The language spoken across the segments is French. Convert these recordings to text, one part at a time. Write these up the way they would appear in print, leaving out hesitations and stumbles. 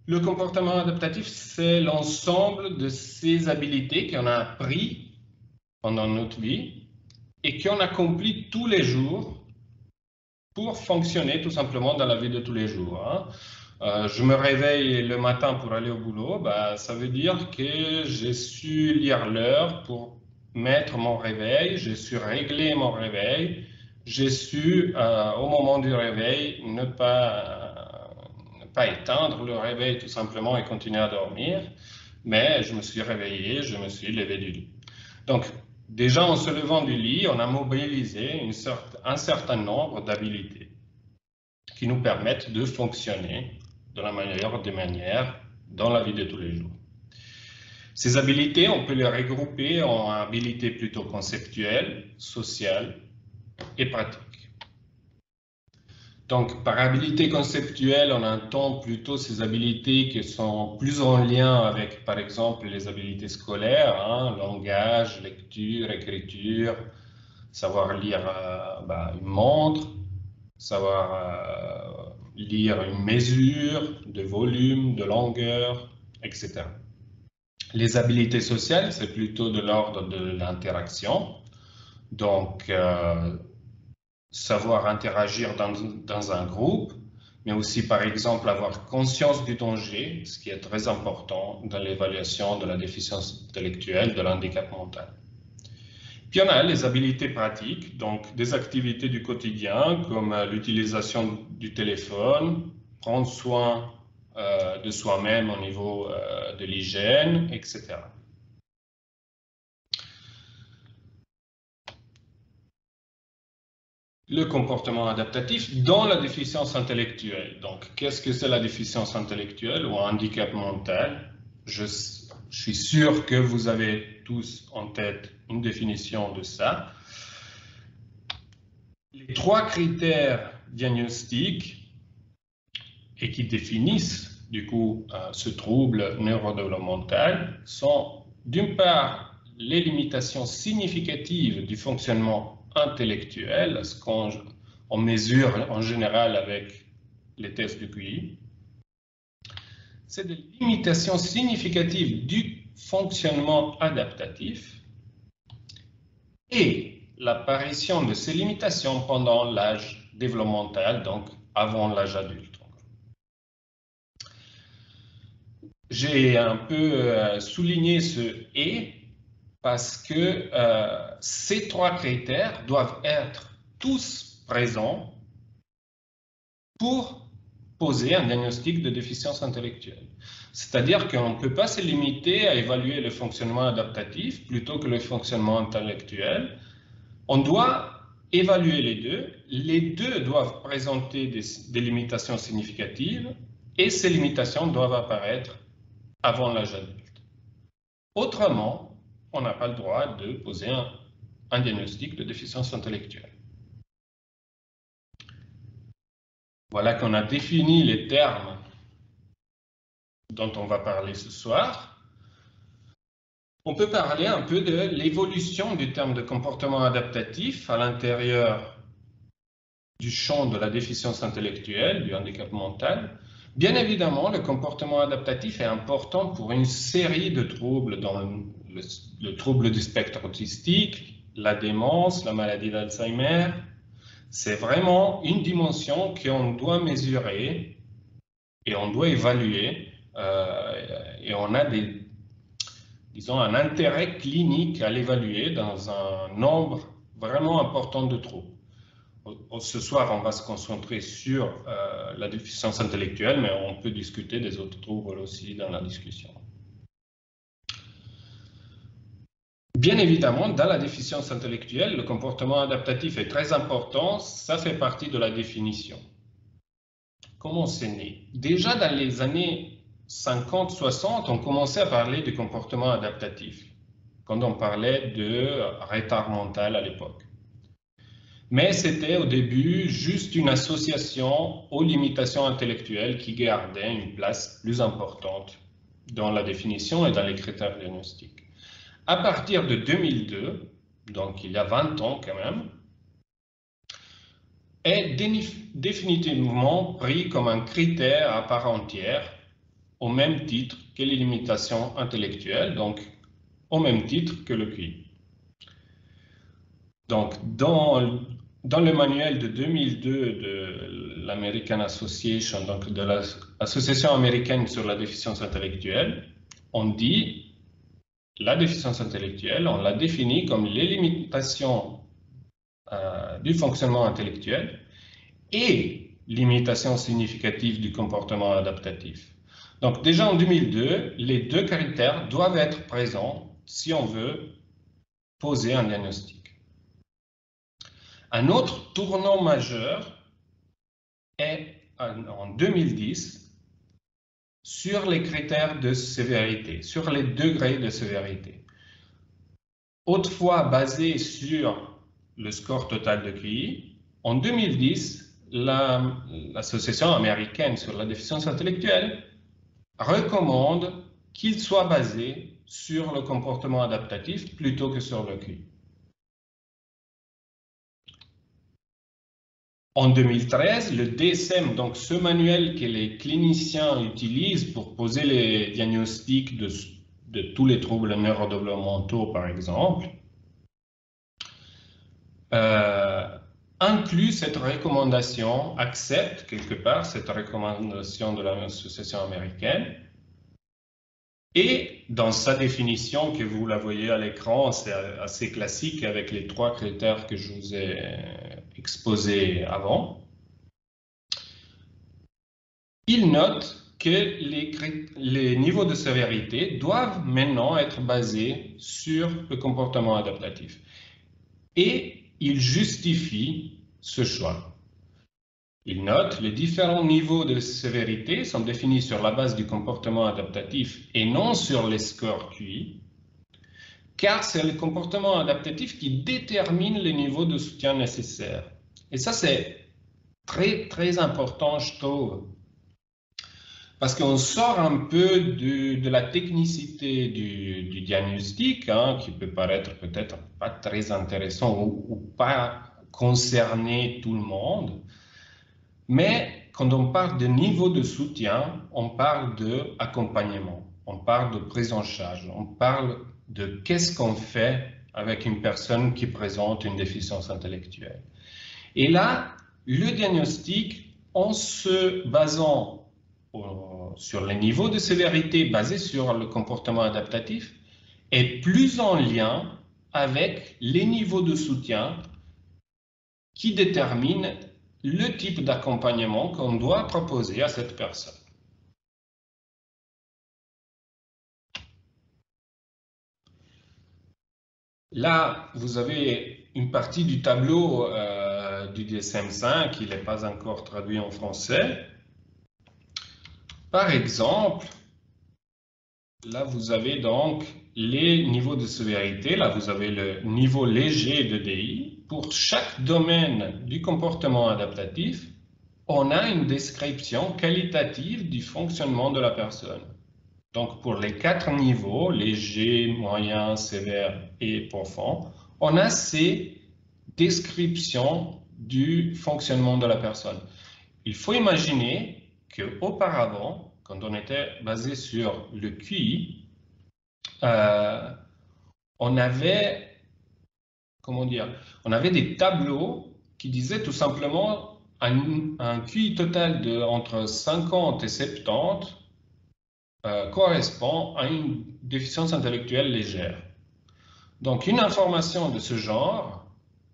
Le comportement adaptatif, c'est l'ensemble de ces habiletés qu'on a appris pendant notre vie et qu'on accomplit tous les jours pour fonctionner tout simplement dans la vie de tous les jours. Je me réveille le matin pour aller au boulot, ça veut dire que j'ai su lire l'heure pour mettre mon réveil, j'ai su régler mon réveil, j'ai su au moment du réveil ne pas éteindre le réveil tout simplement et continuer à dormir, mais je me suis réveillé, je me suis levé du lit. Donc déjà en se levant du lit, on a mobilisé un certain nombre d'habilités qui nous permettent de fonctionner de la meilleure des manières dans la vie de tous les jours. Ces habilités, on peut les regrouper en habilités plutôt conceptuelles, sociales et pratiques. Donc, par habilité conceptuelle, on entend plutôt ces habilités qui sont plus en lien avec, par exemple, les habilités scolaires, langage, lecture, écriture, savoir lire une montre, savoir lire une mesure de volume, de longueur, etc. Les habilités sociales, c'est plutôt de l'ordre de l'interaction. Donc, savoir interagir dans un groupe, mais aussi, par exemple, avoir conscience du danger, ce qui est très important dans l'évaluation de la déficience intellectuelle, de l'handicap mental. Puis on a les habilités pratiques, donc des activités du quotidien comme l'utilisation du téléphone, prendre soin de soi-même au niveau de l'hygiène, etc. Le comportement adaptatif dans la déficience intellectuelle. Donc, qu'est-ce que c'est la déficience intellectuelle ou handicap mental? Je suis sûr que vous avez tous en tête une définition de ça. Les trois critères diagnostiques et qui définissent du coup ce trouble neurodéveloppemental sont d'une part les limitations significatives du fonctionnement intellectuel, ce qu'on mesure en général avec les tests de QI. C'est des limitations significatives du fonctionnement adaptatif et l'apparition de ces limitations pendant l'âge développemental, donc avant l'âge adulte. J'ai un peu souligné ce « et » parce que ces trois critères doivent être tous présents pour poser un diagnostic de déficience intellectuelle. C'est-à-dire qu'on ne peut pas se limiter à évaluer le fonctionnement adaptatif plutôt que le fonctionnement intellectuel. On doit évaluer les deux. Les deux doivent présenter des limitations significatives et ces limitations doivent apparaître avant l'âge adulte. Autrement, on n'a pas le droit de poser un diagnostic de déficience intellectuelle. Voilà qu'on a défini les termes dont on va parler ce soir. On peut parler un peu de l'évolution du terme de comportement adaptatif à l'intérieur du champ de la déficience intellectuelle, du handicap mental. Bien évidemment, le comportement adaptatif est important pour une série de troubles, dans le trouble du spectre autistique, la démence, la maladie d'Alzheimer. C'est vraiment une dimension qu'on doit mesurer et on doit évaluer. Et on a un intérêt clinique à l'évaluer dans un nombre vraiment important de troubles. Ce soir, on va se concentrer sur la déficience intellectuelle, mais on peut discuter des autres troubles aussi dans la discussion. Bien évidemment, dans la déficience intellectuelle, le comportement adaptatif est très important, ça fait partie de la définition. Comment c'est né? Déjà dans les années 50-60, on commençait à parler du comportement adaptatif, quand on parlait de retard mental à l'époque. Mais c'était au début juste une association aux limitations intellectuelles qui gardait une place plus importante dans la définition et dans les critères diagnostiques. À partir de 2002, donc il y a 20 ans quand même, est définitivement pris comme un critère à part entière au même titre que les limitations intellectuelles, donc au même titre que le QI. Donc, dans le manuel de 2002 de l'American Association, donc de l'Association américaine sur la déficience intellectuelle, on dit la déficience intellectuelle, on la définit comme les limitations du fonctionnement intellectuel et limitations significatives du comportement adaptatif. Donc déjà en 2002, les deux critères doivent être présents si on veut poser un diagnostic. Un autre tournant majeur est en 2010 sur les critères de sévérité, sur les degrés de sévérité. Autrefois basé sur le score total de QI, en 2010, l'Association américaine sur la déficience intellectuelle recommande qu'il soit basé sur le comportement adaptatif plutôt que sur le QI. En 2013, le DSM, donc ce manuel que les cliniciens utilisent pour poser les diagnostics de tous les troubles neurodéveloppementaux, par exemple, inclut cette recommandation, accepte quelque part cette recommandation de l'association américaine. Et dans sa définition, que vous la voyez à l'écran, c'est assez classique avec les trois critères que je vous ai exposés avant. Il note que les niveaux de sévérité doivent maintenant être basés sur le comportement adaptatif. Et il justifie ce choix. Il note que les différents niveaux de sévérité sont définis sur la base du comportement adaptatif et non sur les scores QI, car c'est le comportement adaptatif qui détermine les niveaux de soutien nécessaires. Et ça, c'est très, très important, je trouve, parce qu'on sort un peu de la technicité du diagnostic, hein, qui peut paraître peut-être pas très intéressant ou pas concerner tout le monde. Mais quand on parle de niveau de soutien, on parle d'accompagnement, on parle de prise en charge, on parle de qu'est-ce qu'on fait avec une personne qui présente une déficience intellectuelle. Et là, le diagnostic, en se basant sur les niveaux de sévérité basés sur le comportement adaptatif, est plus en lien avec les niveaux de soutien qui déterminent le type d'accompagnement qu'on doit proposer à cette personne. Là, vous avez une partie du tableau du DSM-5, il n'est pas encore traduit en français. Par exemple, là, vous avez donc les niveaux de sévérité. Là, vous avez le niveau léger de DI. Pour chaque domaine du comportement adaptatif, on a une description qualitative du fonctionnement de la personne. Donc, pour les 4 niveaux, léger, moyen, sévère et profond, on a ces descriptions du fonctionnement de la personne. Il faut imaginer qu'auparavant, quand on était basé sur le QI, on avait, comment dire, on avait des tableaux qui disaient tout simplement un QI total de entre 50 et 70 correspond à une déficience intellectuelle légère. Donc, une information de ce genre,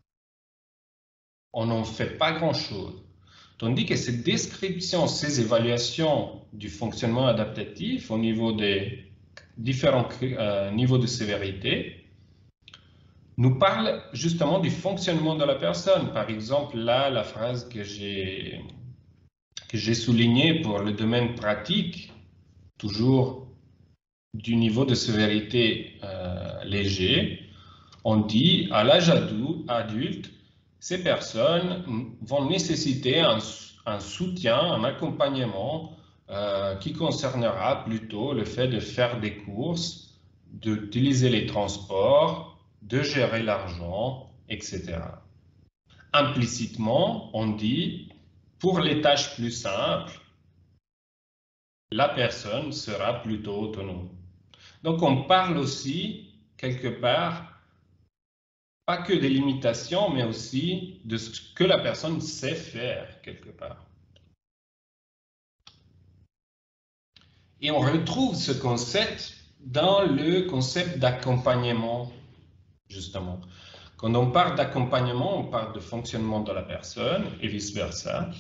on n'en fait pas grand-chose. Tandis que ces descriptions, ces évaluations du fonctionnement adaptatif au niveau des différents niveaux de sévérité nous parlent justement du fonctionnement de la personne. Par exemple, là, la phrase que j'ai soulignée pour le domaine pratique, toujours du niveau de sévérité léger, on dit à l'âge adulte, ces personnes vont nécessiter un soutien, un accompagnement qui concernera plutôt le fait de faire des courses, d'utiliser les transports, de gérer l'argent, etc. Implicitement, on dit, pour les tâches plus simples, la personne sera plutôt autonome. Donc on parle aussi, quelque part, pas que des limitations, mais aussi de ce que la personne sait faire, quelque part. Et on retrouve ce concept dans le concept d'accompagnement, justement. Quand on parle d'accompagnement, on parle de fonctionnement de la personne et vice-versa.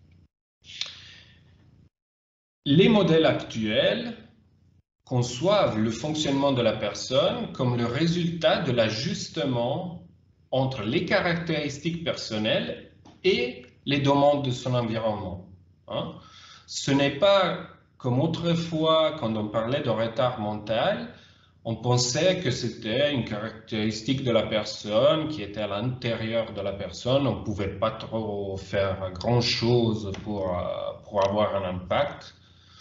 Les modèles actuels conçoivent le fonctionnement de la personne comme le résultat de l'ajustement entre les caractéristiques personnelles et les demandes de son environnement. Hein? Ce n'est pas comme autrefois, quand on parlait de retard mental, on pensait que c'était une caractéristique de la personne qui était à l'intérieur de la personne. On ne pouvait pas trop faire grand-chose pour avoir un impact.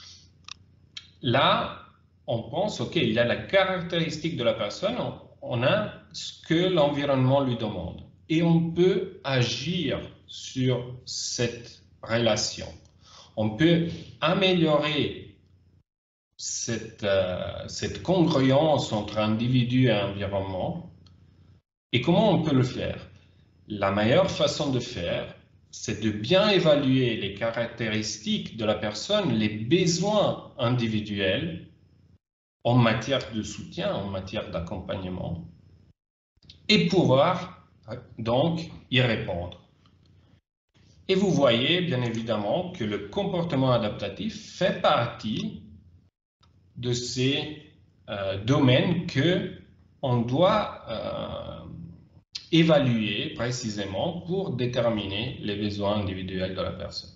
Là, on pense, OK, il y a la caractéristique de la personne, on a ce que l'environnement lui demande. Et on peut agir sur cette relation. On peut améliorer cette congruence entre individu et environnement. Et comment on peut le faire? La meilleure façon de faire, c'est de bien évaluer les caractéristiques de la personne, les besoins individuels en matière de soutien, en matière d'accompagnement, et pouvoir donc y répondre. Et vous voyez bien évidemment que le comportement adaptatif fait partie de ces domaines qu'on doit évaluer précisément pour déterminer les besoins individuels de la personne.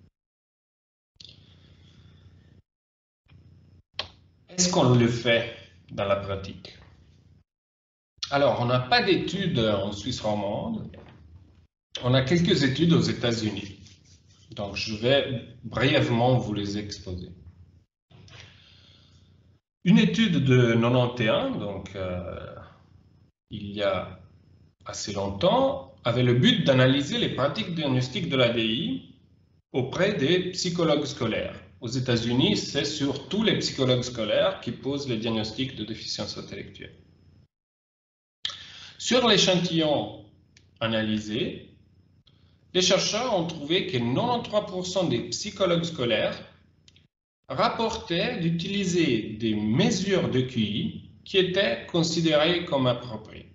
Est-ce qu'on le fait dans la pratique? Alors, on n'a pas d'études en Suisse romande. On a quelques études aux États-Unis. Donc, je vais brièvement vous les exposer. Une étude de 91, donc il y a assez longtemps, avait le but d'analyser les pratiques diagnostiques de l'ADI auprès des psychologues scolaires. Aux États-Unis, c'est surtout les psychologues scolaires qui posent les diagnostics de déficience intellectuelle. Sur l'échantillon analysé, les chercheurs ont trouvé que 93% des psychologues scolaires rapportaient d'utiliser des mesures de QI qui étaient considérées comme appropriées.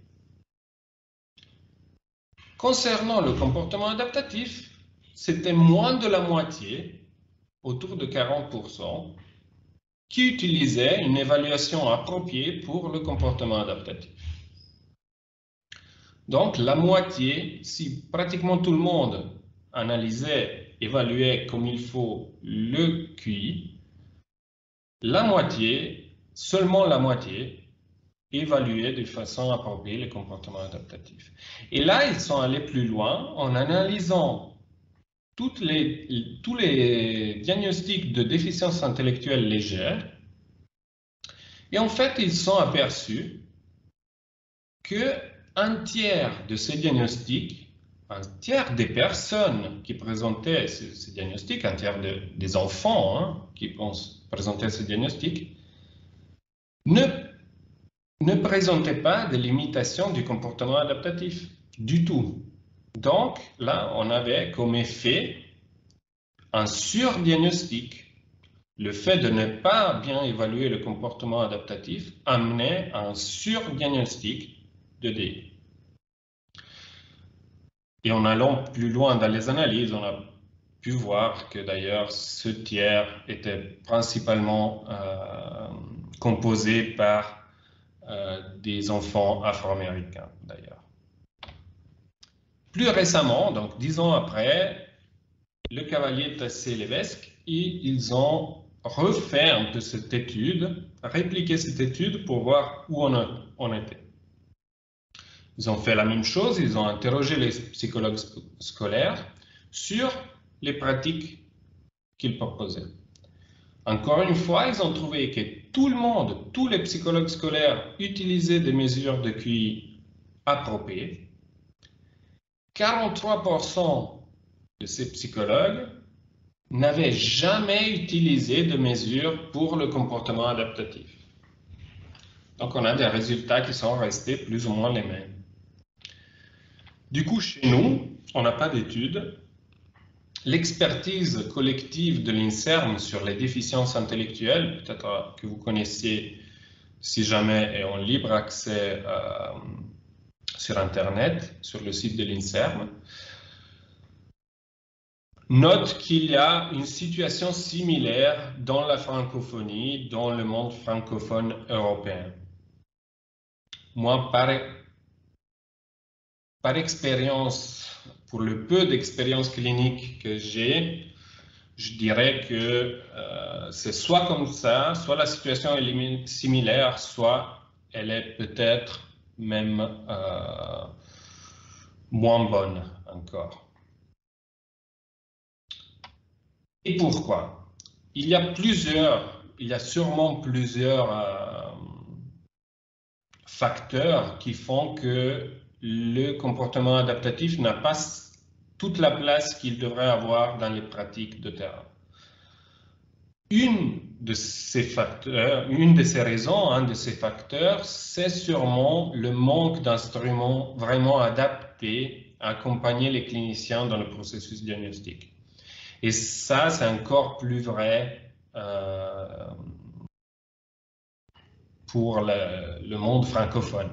Concernant le comportement adaptatif, c'était moins de la moitié, autour de 40%, qui utilisaient une évaluation appropriée pour le comportement adaptatif. Donc, la moitié, si pratiquement tout le monde analysait, évaluait comme il faut le QI, la moitié, seulement la moitié, évaluait de façon appropriée les comportements adaptatifs. Et là, ils sont allés plus loin en analysant tous les diagnostics de déficience intellectuelle légère. Et en fait, ils sont aperçus qu'un tiers de ces diagnostics, un tiers des personnes qui présentaient ces diagnostics, un tiers des enfants qui présentaient ces diagnostics, ne présentaient pas de limitation du comportement adaptatif du tout. Donc là, on avait comme effet un surdiagnostic. Le fait de ne pas bien évaluer le comportement adaptatif amenait à un surdiagnostic de DI. Et en allant plus loin dans les analyses, on a pu voir que d'ailleurs ce tiers était principalement composé par des enfants afro-américains d'ailleurs. Plus récemment, donc 10 ans après, le Cavalier, Tassé, Lévesque, ils ont refait un peu cette étude, répliqué cette étude pour voir où on était. Ils ont fait la même chose, ils ont interrogé les psychologues scolaires sur les pratiques qu'ils proposaient. Encore une fois, ils ont trouvé que tout le monde, tous les psychologues scolaires utilisaient des mesures de QI appropriées. 43% de ces psychologues n'avait jamais utilisé de mesures pour le comportement adaptatif. Donc, on a des résultats qui sont restés plus ou moins les mêmes. Du coup, chez nous, on n'a pas d'études. L'expertise collective de l'INSERM sur les déficiences intellectuelles, peut-être que vous connaissiez si jamais, est en libre accès sur Internet, sur le site de l'INSERM, note qu'il y a une situation similaire dans la francophonie, dans le monde francophone européen. Moi, par expérience, pour le peu d'expérience clinique que j'ai, je dirais que c'est soit comme ça, soit la situation est similaire, soit elle est peut-être même moins bonne encore. Et pourquoi? Il y a sûrement plusieurs facteurs qui font que le comportement adaptatif n'a pas toute la place qu'il devrait avoir dans les pratiques de terrain. Une de ces raisons, un de ces facteurs, c'est sûrement le manque d'instruments vraiment adaptés à accompagner les cliniciens dans le processus diagnostique. Et ça, c'est encore plus vrai pour le monde francophone.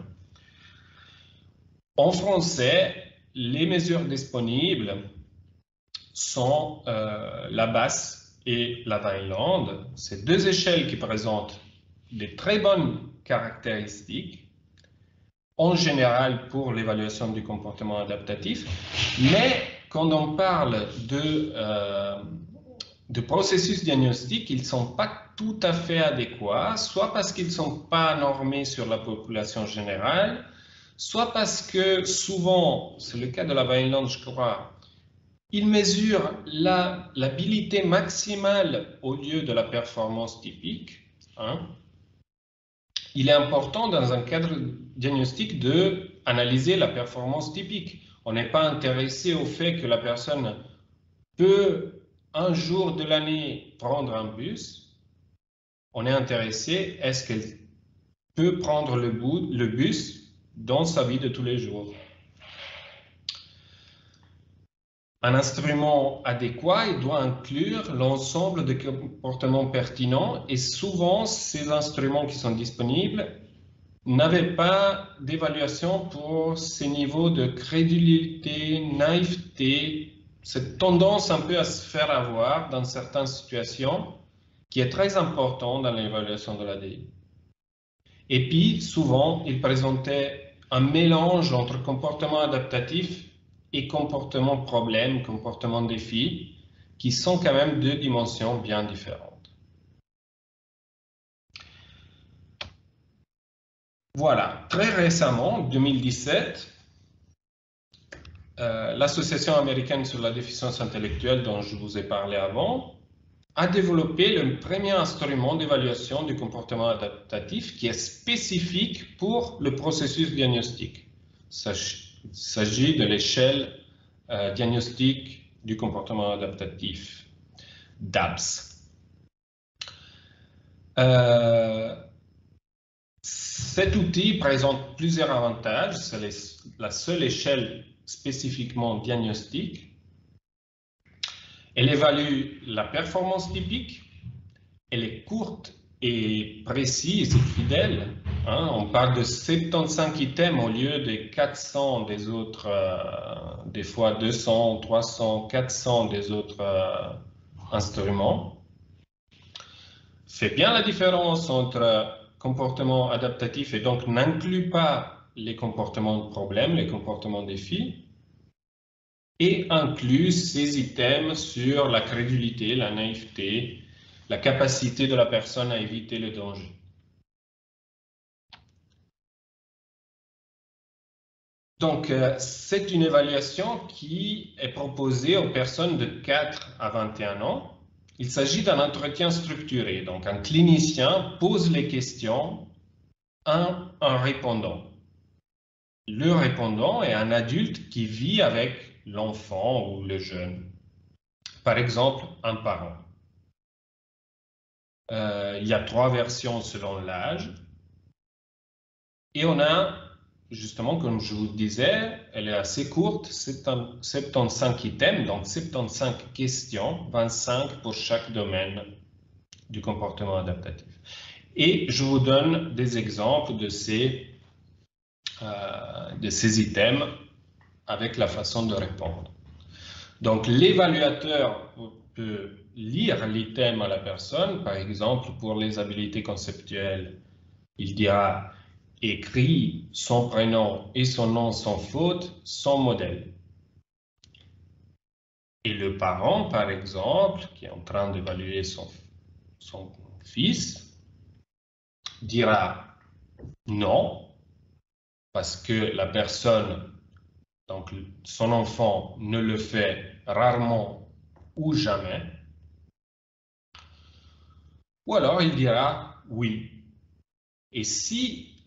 En français, les mesures disponibles sont la Basse et la Vineland. C'est deux échelles qui présentent des très bonnes caractéristiques, en général pour l'évaluation du comportement adaptatif, mais quand on parle de processus diagnostiques, ils ne sont pas tout à fait adéquats, soit parce qu'ils ne sont pas normés sur la population générale, soit parce que souvent, c'est le cas de la Vineland, je crois, ils mesurent l'habilité maximale au lieu de la performance typique. Hein. Il est important dans un cadre diagnostique d'analyser la performance typique. On n'est pas intéressé au fait que la personne peut un jour de l'année prendre un bus. On est intéressé, est-ce qu'elle peut prendre le bus dans sa vie de tous les jours? Un instrument adéquat, il doit inclure l'ensemble des comportements pertinents et souvent, ces instruments qui sont disponibles n'avaient pas d'évaluation pour ces niveaux de crédulité, naïveté, cette tendance un peu à se faire avoir dans certaines situations qui est très important dans l'évaluation de l'ADI. Et puis, souvent, il présentait un mélange entre comportement adaptatif et comportement problème, comportement défi, qui sont quand même deux dimensions bien différentes. Voilà, très récemment, en 2017, l'Association américaine sur la déficience intellectuelle dont je vous ai parlé avant a développé le premier instrument d'évaluation du comportement adaptatif qui est spécifique pour le processus diagnostique. Il s'agit de l'échelle diagnostique du comportement adaptatif, DABS. Cet outil présente plusieurs avantages. C'est la seule échelle spécifiquement diagnostique. Elle évalue la performance typique. Elle est courte et précise et fidèle. Hein, on parle de 75 items au lieu des 400 des autres, des fois 200, 300, 400 des autres instruments. Fait bien la différence entre comportement adaptatif et donc n'inclut pas les comportements de problème, les comportements défis, et inclut ces items sur la crédulité, la naïveté, la capacité de la personne à éviter le danger. Donc, c'est une évaluation qui est proposée aux personnes de 4 à 21 ans. Il s'agit d'un entretien structuré. Donc, un clinicien pose les questions à un répondant. Le répondant est un adulte qui vit avec l'enfant ou le jeune. par exemple, un parent. Il y a 3 versions selon l'âge. Et on a, justement, comme je vous disais, elle est assez courte, 75 items, donc 75 questions, 25 pour chaque domaine du comportement adaptatif. Et je vous donne des exemples de ces items avec la façon de répondre. Donc, l'évaluateur peut lire l'item à la personne. Par exemple, pour les habiletés conceptuelles, il dira « écrit son prénom et son nom sans faute, sans modèle ». Et le parent, par exemple, qui est en train d'évaluer son fils, dira non, parce que la personne, donc son enfant, ne le fait rarement ou jamais. Ou alors il dira oui. Et si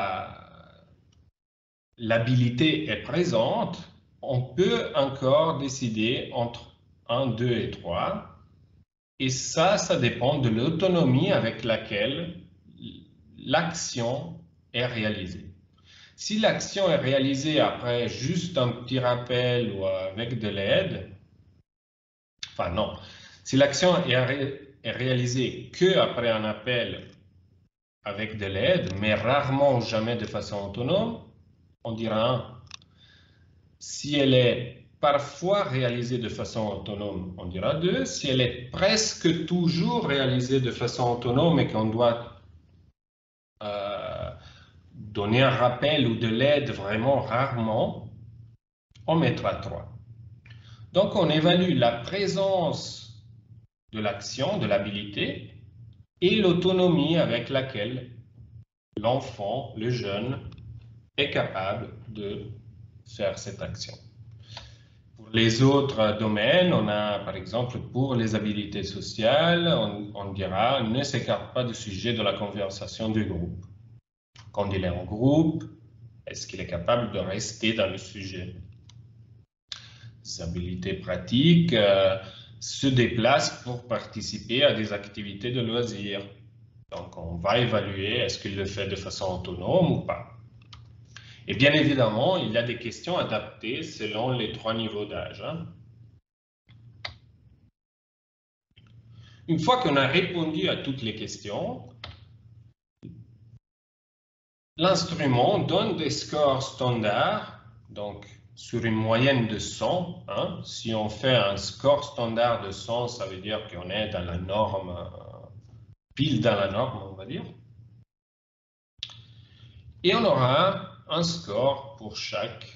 l'habilité est présente, on peut encore décider entre 1, 2 et 3. Et ça dépend de l'autonomie avec laquelle l'action est réalisée. Si l'action est réalisée après juste un petit rappel ou avec de l'aide, enfin non, si l'action est réalisée qu'après un appel avec de l'aide, mais rarement ou jamais de façon autonome, on dira 1. Si elle est parfois réalisée de façon autonome, on dira 2. Si elle est presque toujours réalisée de façon autonome et qu'on doit donner un rappel ou de l'aide vraiment rarement, on mettra 3. Donc on évalue la présence de l'action, de l'habilité, et l'autonomie avec laquelle l'enfant, le jeune, est capable de faire cette action. Pour les autres domaines, on a par exemple pour les habiletés sociales, on dira ne s'écarte pas du sujet de la conversation du groupe. Quand il est en groupe, est-ce qu'il est capable de rester dans le sujet? Les habiletés pratiques se déplacent pour participer à des activités de loisirs. Donc on va évaluer est-ce qu'il le fait de façon autonome ou pas. Et bien évidemment, il y a des questions adaptées selon les 3 niveaux d'âge. Une fois qu'on a répondu à toutes les questions, l'instrument donne des scores standards, donc sur une moyenne de 100. Si on fait un score standard de 100, ça veut dire qu'on est dans la norme, pile dans la norme, on va dire. Et on aura un score pour chaque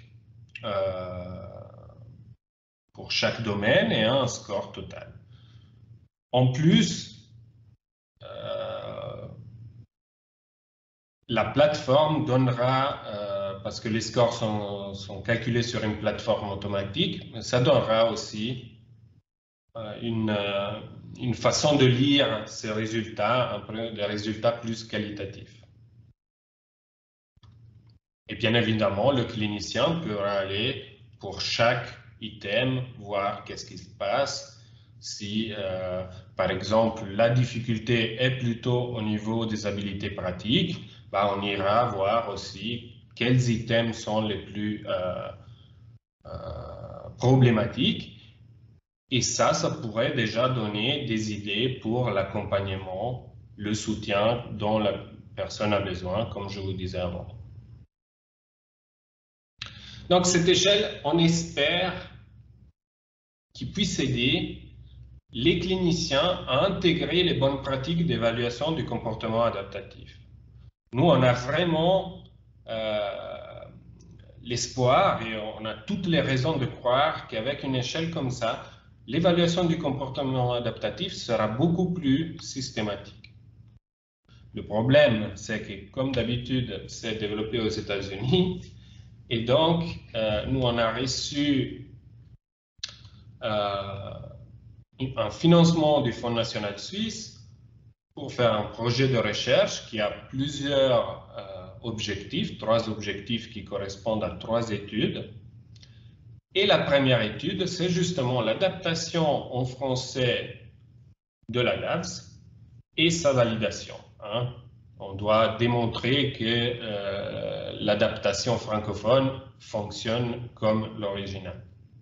domaine et un score total. En plus, la plateforme donnera, parce que les scores sont calculés sur une plateforme automatique, ça donnera aussi une façon de lire ces résultats, des résultats plus qualitatifs. Et bien évidemment, le clinicien pourra aller pour chaque item, voir qu'est-ce qui se passe. Si, par exemple, la difficulté est plutôt au niveau des habiletés pratiques, on ira voir aussi quels items sont les plus problématiques. Et ça pourrait déjà donner des idées pour l'accompagnement, le soutien dont la personne a besoin, comme je vous disais avant. Donc, cette échelle, on espère qu'il puisse aider les cliniciens à intégrer les bonnes pratiques d'évaluation du comportement adaptatif. Nous, on a vraiment l'espoir et on a toutes les raisons de croire qu'avec une échelle comme ça, l'évaluation du comportement adaptatif sera beaucoup plus systématique. Le problème, c'est que, comme d'habitude, c'est développé aux États-Unis. Et donc, nous, on a reçu un financement du Fonds national suisse pour faire un projet de recherche qui a plusieurs objectifs, 3 objectifs qui correspondent à 3 études. Et la première étude, c'est justement l'adaptation en français de la DAVS et sa validation. On doit démontrer que l'adaptation francophone fonctionne comme l'original.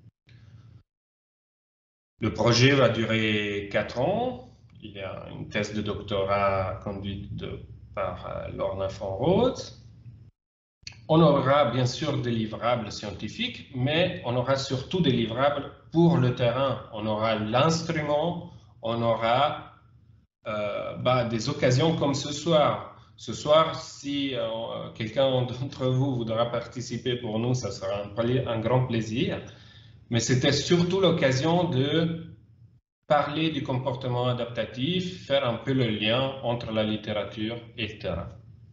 Le projet va durer 4 ans. Il y a une thèse de doctorat conduite par Lorna von Roth. On aura bien sûr des livrables scientifiques, mais on aura surtout des livrables pour le terrain. On aura l'instrument, on aura des occasions comme ce soir. Ce soir, si quelqu'un d'entre vous voudra participer pour nous, ça sera un grand plaisir. Mais c'était surtout l'occasion de parler du comportement adaptatif, faire un peu le lien entre la littérature et le terrain.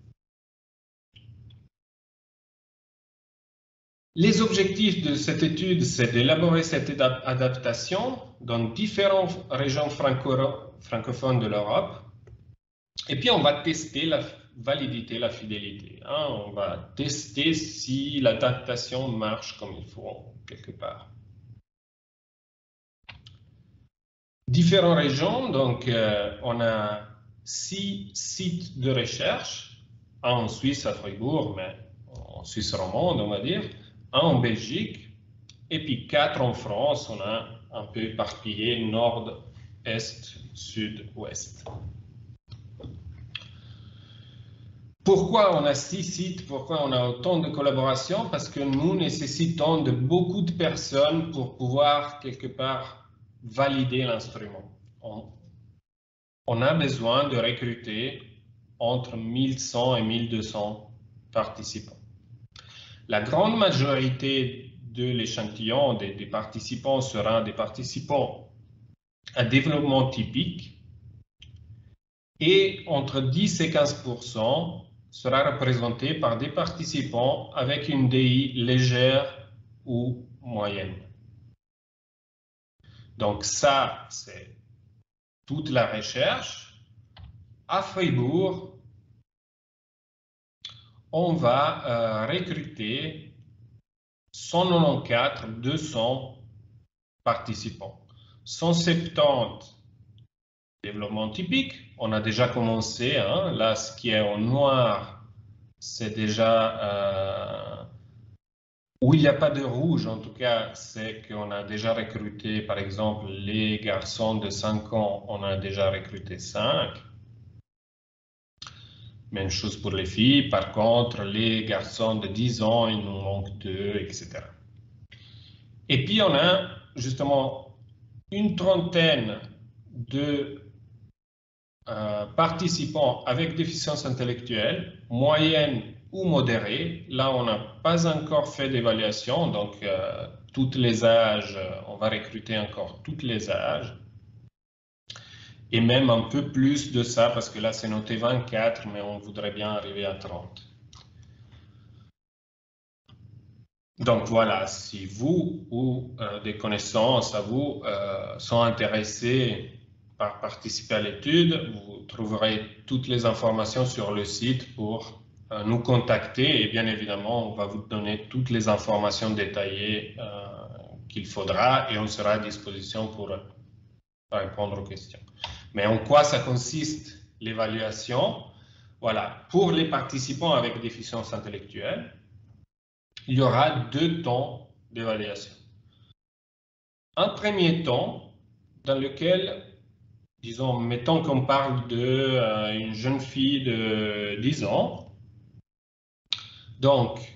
Les objectifs de cette étude, c'est d'élaborer cette adaptation dans différentes régions francophones de l'Europe. Et puis, on va tester la validité, la fidélité. On va tester si l'adaptation marche comme il faut, quelque part. Différentes régions, donc on a 6 sites de recherche, un en Suisse à Fribourg, mais en Suisse romande, on va dire, un en Belgique, et puis 4 en France. On a un peu éparpillé nord, est, sud, ouest. Pourquoi on a 6 sites? Pourquoi on a autant de collaborations? Parce que nous nécessitons de beaucoup de personnes pour pouvoir quelque part valider l'instrument. On a besoin de recruter entre 1100 et 1200 participants. La grande majorité de l'échantillon des participants sera des participants à développement typique et entre 10 et 15% sera représenté par des participants avec une DI légère ou moyenne. Donc ça, c'est toute la recherche. À Fribourg, on va recruter 194, 200 participants. 170 développement typique, on a déjà commencé. Là, ce qui est en noir, c'est déjà où il n'y a pas de rouge, en tout cas, c'est qu'on a déjà recruté, par exemple, les garçons de 5 ans, on a déjà recruté 5. Même chose pour les filles. Par contre, les garçons de 10 ans, il nous manque 2, etc. Et puis, on a justement une trentaine de participants avec déficience intellectuelle, moyenne ou modérée. Là, on n'a pas encore fait d'évaluation, donc tous les âges, on va recruter encore tous les âges. Et même un peu plus de ça, parce que là, c'est noté 24, mais on voudrait bien arriver à 30. Donc voilà, si vous ou des connaissances à vous sont intéressés par participer à l'étude, vous trouverez toutes les informations sur le site pour nous contacter et bien évidemment, on va vous donner toutes les informations détaillées qu'il faudra et on sera à disposition pour répondre aux questions. Mais en quoi ça consiste l'évaluation? Voilà, pour les participants avec déficience intellectuelle, il y aura 2 temps d'évaluation. Un premier temps dans lequel, disons, mettons qu'on parle d'une jeune fille de 10 ans. Donc,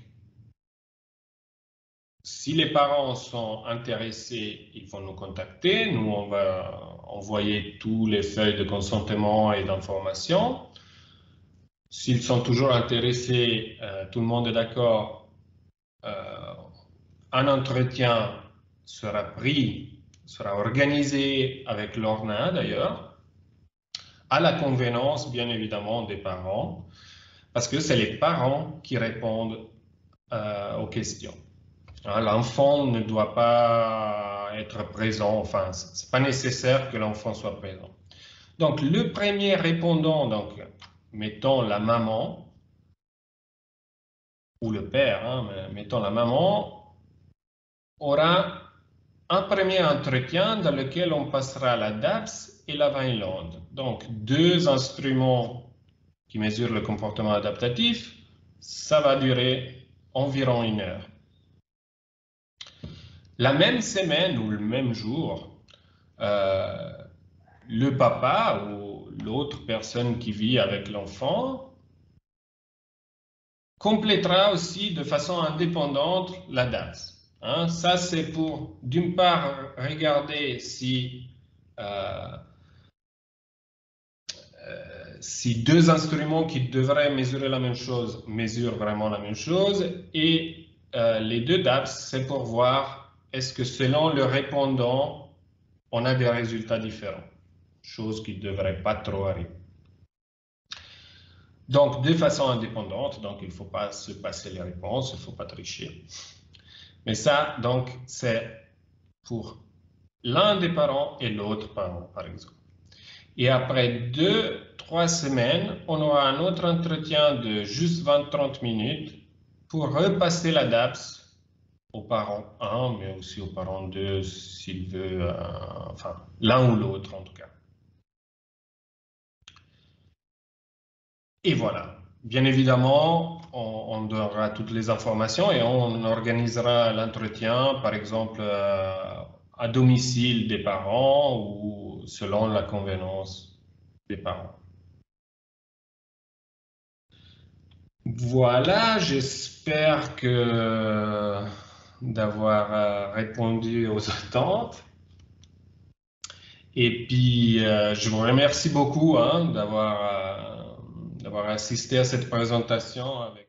si les parents sont intéressés, ils vont nous contacter. Nous, on va envoyer tous les feuilles de consentement et d'information. S'ils sont toujours intéressés, tout le monde est d'accord, un entretien sera organisé avec l'ORNA d'ailleurs, à la convenance bien évidemment des parents, parce que c'est les parents qui répondent aux questions. L'enfant ne doit pas être présent, enfin, ce n'est pas nécessaire que l'enfant soit présent. Donc, le premier répondant, donc, mettons la maman, ou le père, mettons la maman, aura un premier entretien dans lequel on passera la DAPS et la Vineland. Donc, deux instruments qui mesurent le comportement adaptatif, ça va durer environ 1 heure. La même semaine ou le même jour, le papa ou l'autre personne qui vit avec l'enfant complétera aussi de façon indépendante la DAPS. Hein, ça, c'est pour, d'une part, regarder si deux instruments qui devraient mesurer la même chose mesurent vraiment la même chose, et les deux DAPS, c'est pour voir est-ce que selon le répondant, on a des résultats différents, chose qui ne devrait pas trop arriver. Donc, de façon indépendante, donc il ne faut pas se passer les réponses, il ne faut pas tricher. Mais ça, donc, c'est pour l'un des parents et l'autre parent, par exemple. Et après 2-3 semaines, on aura un autre entretien de juste 20-30 minutes pour repasser la DAPS au parent 1, mais aussi au parent 2, s'il veut, enfin, l'un ou l'autre en tout cas. Et voilà. Bien évidemment, on donnera toutes les informations et on organisera l'entretien, par exemple, à domicile des parents ou selon la convenance des parents. Voilà, j'espère d'avoir répondu aux attentes. Et puis, je vous remercie beaucoup hein, d'avoir assisté à cette présentation avec